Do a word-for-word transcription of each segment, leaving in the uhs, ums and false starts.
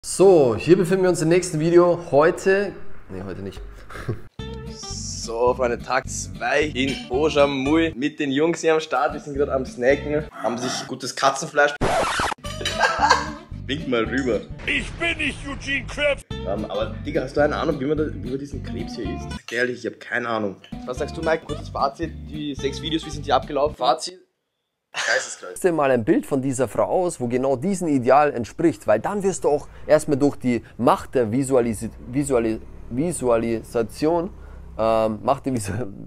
So, hier befinden wir uns im nächsten Video. Heute, ne, heute nicht. So, Freunde, Tag zwei in Ojamui mit den Jungs hier am Start. Wir sind gerade am Snacken, haben sich gutes Katzenfleisch. Wink mal rüber. Ich bin nicht Eugene Krebs. Um, aber Digga, hast du eine Ahnung, wie man, da, wie man diesen Krebs hier isst? Ehrlich, ich habe keine Ahnung. Was sagst du, Mike? Kurzes Fazit, die sechs Videos, wie sind die abgelaufen? Fazit? Geisteskrank. Dir mal ein Bild von dieser Frau aus, wo genau diesem Ideal entspricht, weil dann wirst du auch erstmal durch die Macht der Visualis Visualis Visualisation, ähm, Macht der Visualisation.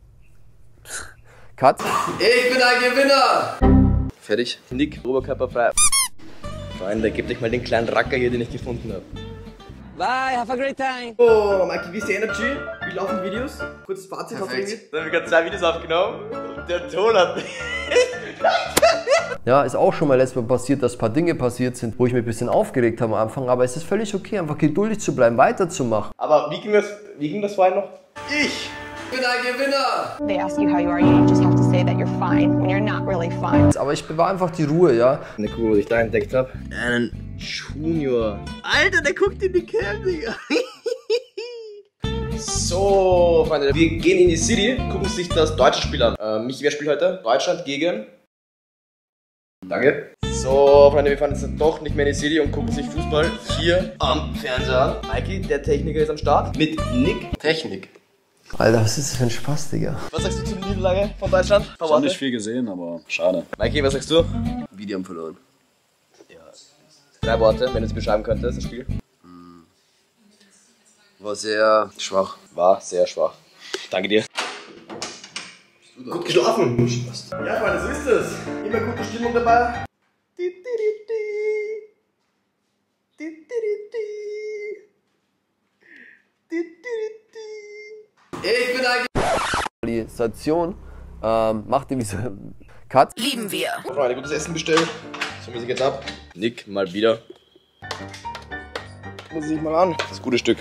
Cut. Ich bin ein Gewinner! Fertig. Nick, oberkörperfrei. Freunde, gebt euch mal den kleinen Racker hier, den ich gefunden habe. Bye, have a great time. Oh, Mikey, wie ist die Energy? Wie laufen Videos? Kurzes Fazit, hast du irgendwie? Dann haben wir gerade zwei Videos aufgenommen. Der Ton hat mich. Ja, ist auch schon mal letztes Mal passiert, dass ein paar Dinge passiert sind, wo ich mich ein bisschen aufgeregt habe am Anfang, aber es ist völlig okay, einfach geduldig zu bleiben, weiterzumachen. Aber wie ging das, wie ging das vorhin noch? Ich bin ein Gewinner! They ask you how you are, you just have to say that you're fine when you're not really fine. Aber ich bewahre einfach die Ruhe, ja. Eine Kuh, die ich da entdeckt habe. Einen Junior. Alter, der guckt in die Cam, Digga. So, Freunde, wir gehen in die City, gucken sich das deutsche Spiel an. Äh, Michi, wer spielt heute? Deutschland gegen... Danke. So, Freunde, wir fahren jetzt doch nicht mehr in die City und gucken sich Fußball hier am Fernseher an. Mikey, der Techniker, ist am Start. Mit Nick. Technik. Alter, was ist das für ein Spaß, Digga? Was sagst du zur Niederlage von Deutschland? Ich habe nicht viel gesehen, aber schade. Mikey, was sagst du? Video haben verloren. Ja. Drei Worte, wenn du es beschreiben könntest, das Spiel. War sehr schwach. War sehr schwach. Danke dir. Gut geschlafen. Ja, Freunde, so ist es. Immer gute Stimmung dabei. Ich bin ein Station, ähm, macht die Visual Cut. Lieben wir. Freunde, gutes Essen bestellt. So wie sie jetzt ab. Nick, mal wieder. Muss ich mal an. Das gute Stück.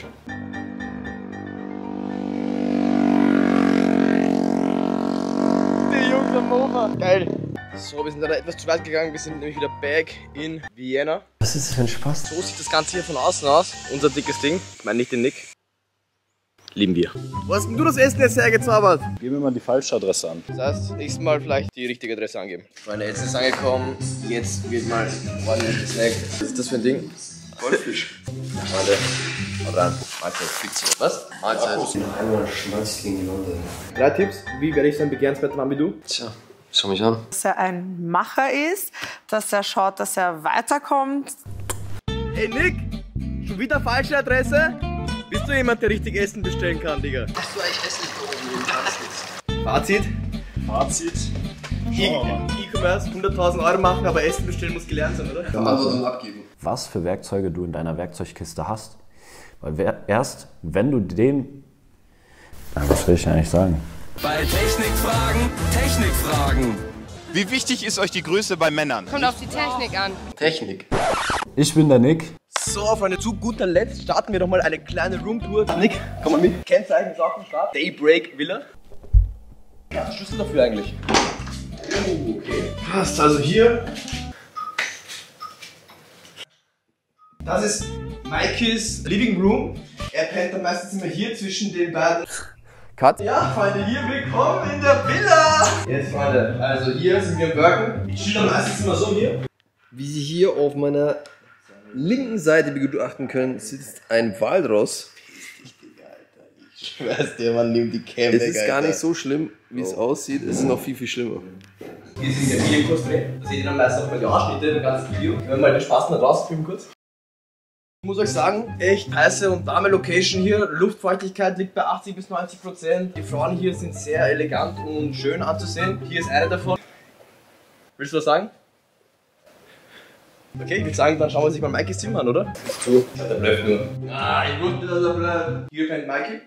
Die Jungs am Mofa. Geil. So, wir sind leider etwas zu weit gegangen. Wir sind nämlich wieder back in Vienna. Was ist das für ein Spaß? So sieht das Ganze hier von außen aus. Unser dickes Ding. Ich meine nicht den Nick. Lieben wir. Wo hast denn du das Essen jetzt hergezaubert? Gib mir mal die falsche Adresse an. Das heißt, nächstes Mal vielleicht die richtige Adresse angeben. Freunde, jetzt ist es angekommen. Jetzt wird mal ordentlich gesnackt. Was ist das für ein Ding? Goldfisch. Freunde, haut rein. Mahlzeit, Pizza. Was? Mahlzeit. Einmal schmalz gegen die Leute. Drei Tipps, wie werde ich so ein begehrenswerter Mann wie du? Tja, schau mich an. Dass er ein Macher ist, dass er schaut, dass er weiterkommt. Hey Nick, schon wieder falsche Adresse? Bist du jemand, der richtig Essen bestellen kann, Digga? Hast du eigentlich Essen bekommen? Fazit? Fazit. E-Commerce, hunderttausend Euro machen, aber Essen bestellen muss gelernt sein, oder? Kann man so abgeben. Was für Werkzeuge du in deiner Werkzeugkiste hast. Weil erst wenn du den... Ja, was will ich eigentlich sagen? Bei Technikfragen, Technikfragen. Wie wichtig ist euch die Größe bei Männern? Kommt auf die Technik an. Technik. Ich bin der Nick. So, Freunde, zu guter Letzt starten wir doch mal eine kleine Roomtour. Nick, komm mal mit. Kennzeichen ist auch am Start. Daybreak Villa. Was ist der Schlüssel dafür eigentlich? Oh, okay. Passt, also hier. Das ist Mikeys Living Room. Er pennt dann meistens immer hier zwischen den beiden. Cut. Ja, Freunde, hier willkommen in der Villa. Jetzt, Freunde, also hier sind wir im Worken. Ich stehe dann meistens immer so hier. Wie Sie hier auf meiner linken Seite begutachten können, sitzt ein Walross. Ich schwör's dir, man nimmt die Cam Es weg, ist gar Alter. nicht so schlimm, wie es aussieht. Es ist noch viel, viel schlimmer. Wir sind in der Videokurs drin. Da seht ihr dann meistens auch mal die Ausschnitte im ganzen Video. Wenn wir mal den Spaß mal rausfilmen kurz. Ich muss euch sagen, echt heiße und warme Location hier. Luftfeuchtigkeit liegt bei achtzig bis neunzig Prozent. Die Frauen hier sind sehr elegant und schön anzusehen. Hier ist eine davon. Willst du was sagen? Okay, ich würde sagen, dann schauen wir sich mal Mikeys Zimmer an, oder? Ist zu. Ja, der bleibt nur. Ah, ich wusste, dass er bleibt. Hier pennt Mikey.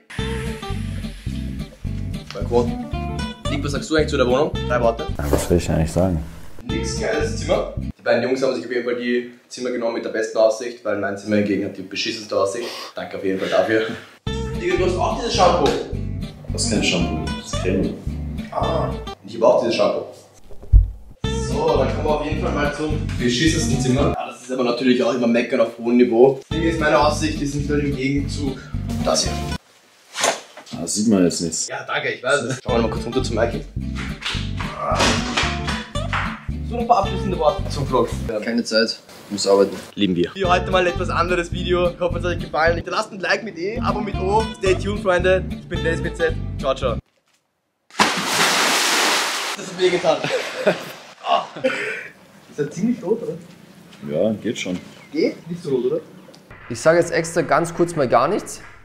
Balkon. Nick, was sagst du eigentlich zu der Wohnung? Drei Worte. Ja, was will ich eigentlich sagen? Nix geiles Zimmer. Die beiden Jungs haben sich auf jeden Fall die Zimmer genommen mit der besten Aussicht, weil mein Zimmer hingegen hat die beschissenste Aussicht. Danke auf jeden Fall dafür. Digga, du hast auch dieses Shampoo. Das ist kein Shampoo, das ist Creme. Ah, ich habe auch dieses Shampoo. So, dann kommen wir auf jeden Fall mal zum beschissensten Zimmer. Ja, das ist ist aber natürlich auch immer meckern auf hohem Niveau. Deswegen ist meine Aussicht, die sind dann im Gegenzug das hier. Das sieht man jetzt nicht. Ja, danke, ich weiß es. Schauen wir mal kurz runter zu Mikey. So ein paar abschließende Worte zum Vlog. Keine Zeit, muss arbeiten. Lieben wir. Hier heute mal ein etwas anderes Video. Ich hoffe, es hat euch gefallen. Hinterlasst ein Like mit E, Abo mit O. Stay tuned, Freunde. Ich bin Dennis B Z. Ciao, ciao. Das hat mir getan. Oh. Ist er ziemlich rot, oder? Ja, geht schon. Geht? Nicht so rot, oder? Ich sage jetzt extra ganz kurz mal gar nichts.